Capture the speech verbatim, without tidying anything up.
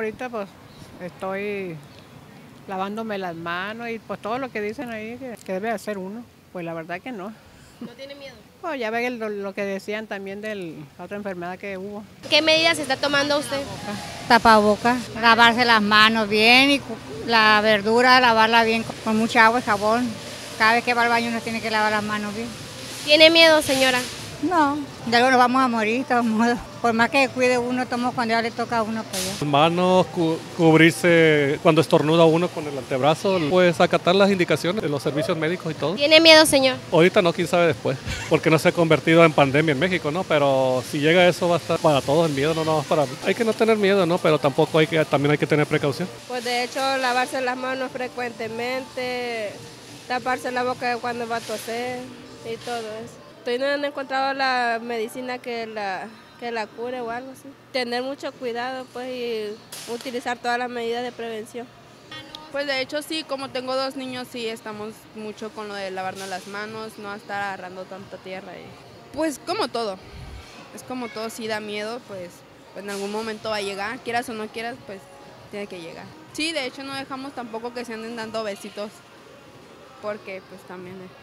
ahorita pues estoy lavándome las manos y pues todo lo que dicen ahí que, que debe hacer uno, pues la verdad que no. ¿No tiene miedo? Pues ya ve el- lo, lo que decían también de la otra enfermedad que hubo. ¿Qué medidas está tomando usted? Tapabocas, lavarse las manos bien y cu- la verdura, lavarla bien con, con mucha agua y jabón. Cada vez que va al baño uno tiene que lavar las manos bien. ¿Tiene miedo, señora? No, de algo nos vamos a morir, de todos modos. Por más que cuide uno, tomo cuando ya le toca a uno, pues ya. Manos, cu- cubrirse cuando estornuda uno con el antebrazo, pues acatar las indicaciones de los servicios médicos y todo. ¿Tiene miedo, señor? Ahorita no, quién sabe después, porque no se ha convertido en pandemia en México, ¿no? Pero si llega eso va a estar para todos el miedo, no no para. Hay que no tener miedo, ¿no? Pero tampoco hay que, también hay que tener precaución. Pues de hecho lavarse las manos frecuentemente, taparse la boca cuando va a toser y todo eso. Todavía no han encontrado la medicina que la, que la cure o algo así. Tener mucho cuidado pues y utilizar todas las medidas de prevención. Pues de hecho sí, como tengo dos niños sí estamos mucho con lo de lavarnos las manos, no estar agarrando tanta tierra. Y pues como todo, es como todo, sí da miedo, pues, pues en algún momento va a llegar, quieras o no quieras, pues tiene que llegar. Sí, de hecho no dejamos tampoco que se anden dando besitos, porque pues también...